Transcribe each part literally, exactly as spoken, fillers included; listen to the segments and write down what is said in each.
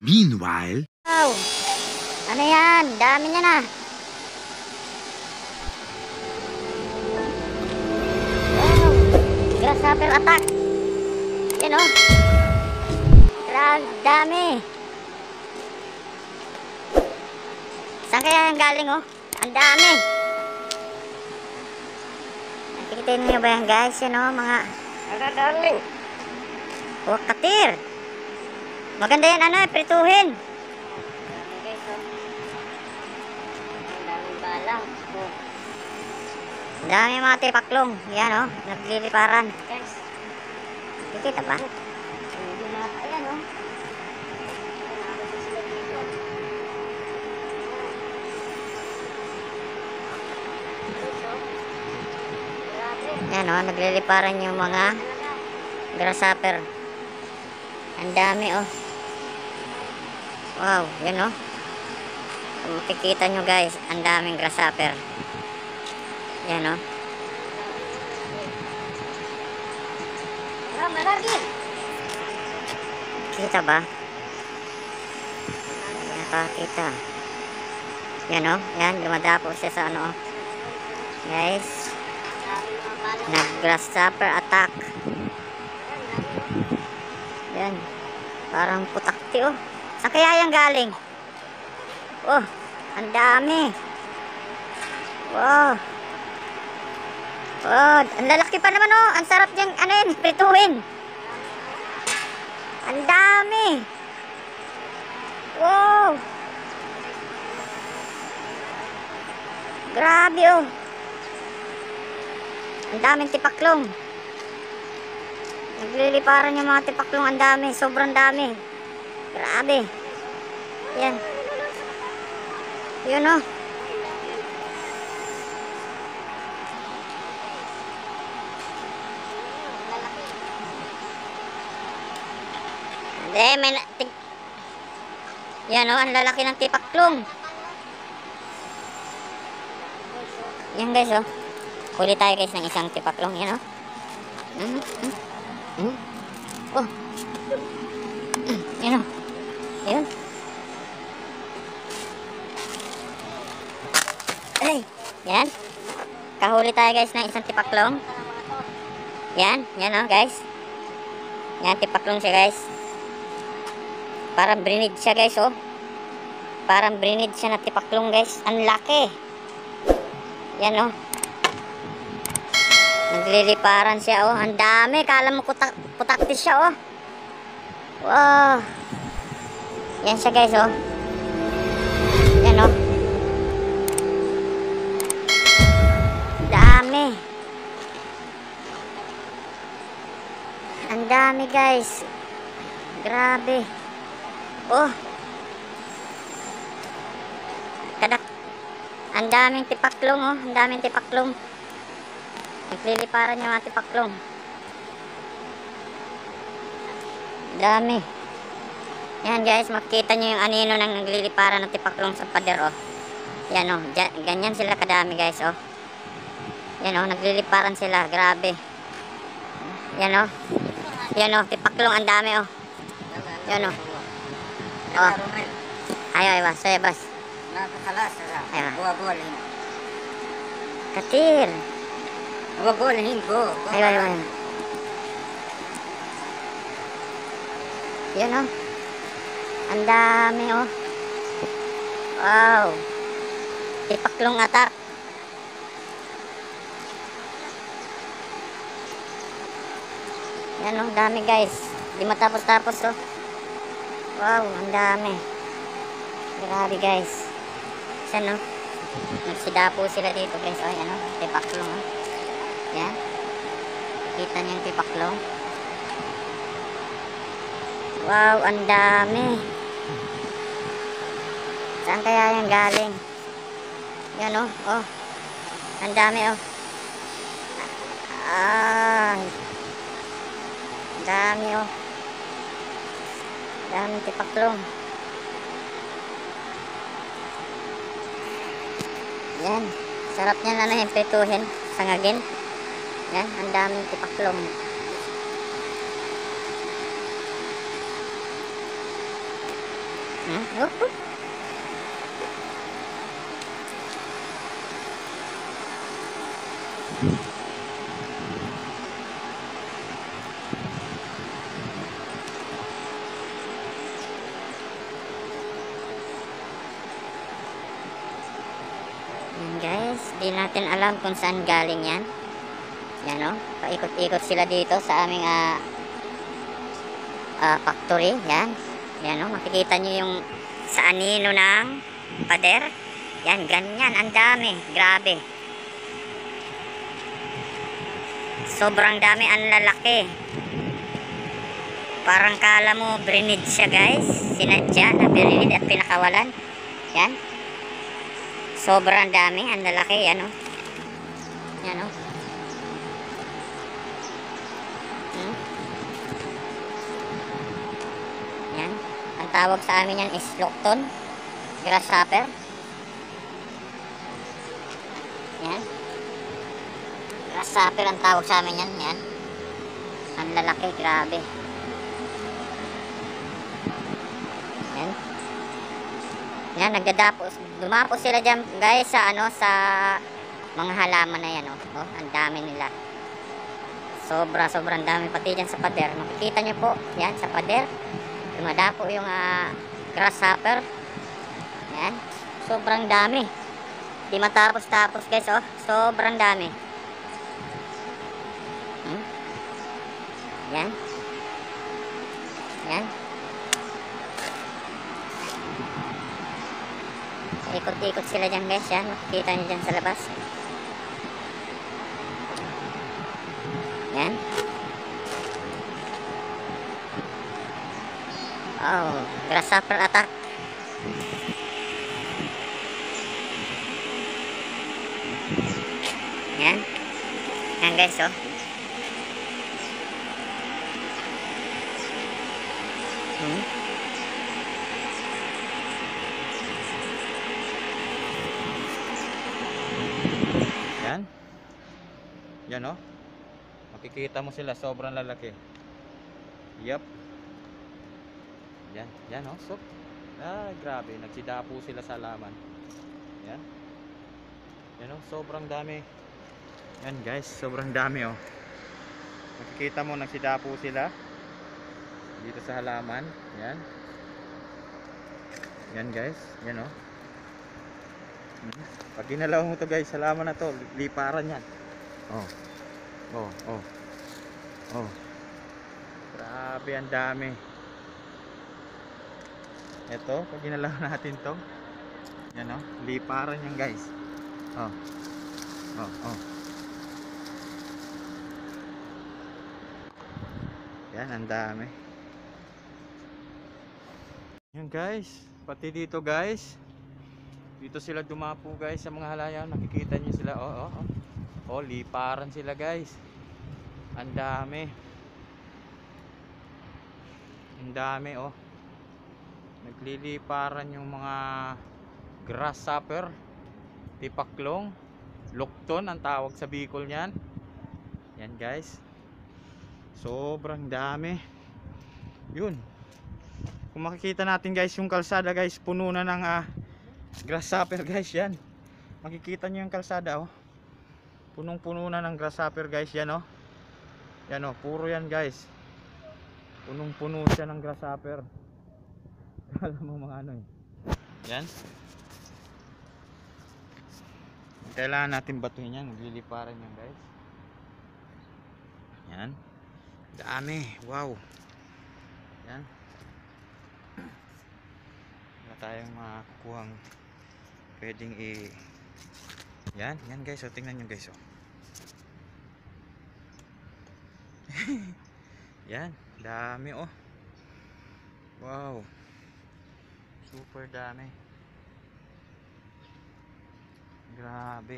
Meanwhile, Wow! Ano yan? Dami niya na. Wow! Grasshopper attack. Yan o. Grabe, dami. Saan kaya yung galing o? Ang dami. Nakikita niyo ba yan guys? Yan o, mga... Darling. Oh, katir. Maganda yan ano, prituhin. Okay, so. Ang daming balang. Oh, Ang dami mga tipaklong. Yan o, nagliliparan. guys. Nakikita ba? Hindi na. Ayan, oh. Nakakita sila dito. Dito. Grabe. Yan o, nagliliparan yung mga grasshopper. Ang dami oh. Wow, yan oh. Kung makikita nyo guys, ang daming grasshopper. Yan oh. Ah, malaki. Kita ba? Nakakita. Yan oh, yan, lumadapo siya sa ano oh. Guys, Daming mga balang. nag-grasshopper attack. Yan. Parang putakti oh. Saan kaya yan galing? Oh, ang dami. Wow. Oh, ang lalaki pa naman oh. Ang sarap niyang ano yun, prituhin. Ang dami. Wow. Grabe oh. Ang daming tipaklong. Nagliliparan yung mga tipaklong, ang dami, sobrang dami. Grabe. Yan. Yun oh. Eh, may na- tig- yan oh, ang lalaki ng tipaklong. Yan guys oh. Huli tayo guys ng isang tipaklong. Yan oh. Mm -hmm. Mm. Oh. Mm. Yan o. Yan. Ay. Yan. Kahuli tayo guys ng isang tipaklong. Yan. Yan o guys. Yan tipaklong siya guys. Parang brinid siya guys oh. Parang brinid siya na tipaklong guys. Ang laki. Yan o. Nagliliparan siya oh. Ang dami. Kala mo putak putaktis siya oh. Wow. Yan siya guys oh. Yan oh. Dami. Ang dami guys. Grabe. Oh. Kadak. Ang daming tipaklong oh. Ang daming tipaklong. Nagliliparan yung mga tipaklong. Dami. Yan guys, makikita nyo yung anino ng nagliliparan ng tipaklong sa pader oh. Yan oh, ganyan sila kadami guys oh. Yan oh, nagliliparan sila, grabe. Yan oh. Yan oh, tipaklong ang dami oh. Yan oh. Oh. Ayo, ayo, saya bas. Nakakalas. Ayo. Buwa-buwa. Katir. Buwa-buwa. Go. Ayo, ayo, ayo. Yan oh. Ang dami oh. Wow. Tipaklong attack. Yan oh, dami guys. Di matapos-tapos oh. Wow, ang dami. Grabe guys. Yan oh. Nagsidapo sila dito guys. Oh, yan oh. Tipaklong oh. Yan. Kita niyo yung tipaklong. Wow, ang dami. Saan kaya yung galing? Yan oh, oh. Ang dami oh. Ah. Ang dami oh. Daming tipaklong. Yan. Sarap niyan ano yung prituhin. Sangagin. Yan, ang daming tipaklong. Hmm? Oh, oh. Yan guys, di natin alam kung saan galing yan. Yan o, paikot-ikot sila dito sa aming ah, ah, factory. Yan, yan o, makikita nyo yung sa anino ng pader. Yan, ganyan, ang dami, grabe. Sobrang dami, ang lalaki. Parang kala mo brinid siya guys, sinadya na brinid at pinakawalan. Yan, sobrang dami, ang lalaki. Yan o, yan o. Hmm? Yan, ang tawag sa amin yan is Lockton grasshopper. Yan, grasshopper ang tawag sa amin yan. Yan, ang lalaki, grabe. Yan, yan, nagdadapo, dumapo sila dyan guys sa ano, sa mga halaman na yan. Oh, oh, ang dami nila, sobra sobrang dami, pati dyan sa pader, makikita nyo po yan sa pader, dumadapo yung uh, grasshopper. Yan, sobrang dami, di matapos tapos guys. Oh, sobrang dami. Hmm? Yan, yan, ikot-ikot sila dyan guys. Yan, makikita nyo dyan sa labas. Yan, oh, grasshopper attack. Yan, yan guys. Oh, hmm. Yan, yan oh, makikita mo sila, sobrang lalaki. Yup, yan, yan oh, so ah, grabe, nagsidapo sila sa laman. Yan, yan oh, sobrang dami. Yan guys, sobrang dami oh, makikita mo nagsidapo sila dito sa halaman. Yan, yan guys, yan oh. Hmm. Pag ginalaw mo to guys, halaman na to, liparan yan. Oh, oh, oh, oh, grabe, ang dami. Ito, pag ginalaw natin to, yan oh, liparan yan guys. Oh, oh, oh, yan, ang dami. Yan guys, pati dito guys, dito sila dumapo guys sa mga halayan, nakikita nyo sila. Oh, oh, oh, oh, liparan sila guys, ang dami, ang dami oh, nagliliparan yung mga grasshopper, tipaklong, Lockton ang tawag sa Bicol niyan. Yan guys, sobrang dami. Yun, kung makikita natin guys yung kalsada guys, puno na ng uh, grasshopper guys. Yan, makikita nyo yung kalsada oh, punong puno na ng grasshopper guys. Yan oh, yan oh, puro yan guys, punong puno siya ng grasshopper. Alam mo mga ano eh. Yan, kailangan natin batuhin yan, magliliparan yan guys. Yan, dami, wow. Yan, wala tayong makakuhang pwedeng i yan, yan guys. So tingnan nyo guys oh. Yan, dami oh, wow, super dami, grabe.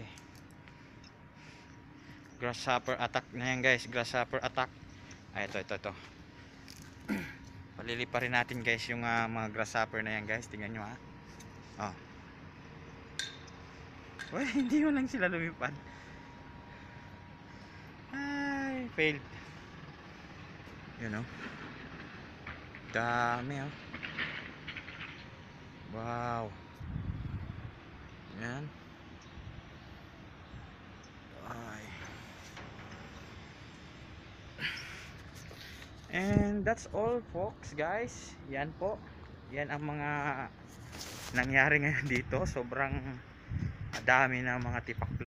Grasshopper attack na yan guys, grasshopper attack. Ay, ito, ito, ito. Paliliparin natin guys yung uh, mga grasshopper na yan guys. Tingnan nyo ha. Oh. Uy, hindi mo lang sila lumipad. Ay, failed. Yun oh, dami oh. Wow. Yan. Ay. And that's all folks guys. Yan po. Yan ang mga nangyari ngayon dito. Sobrang dami ng mga tipak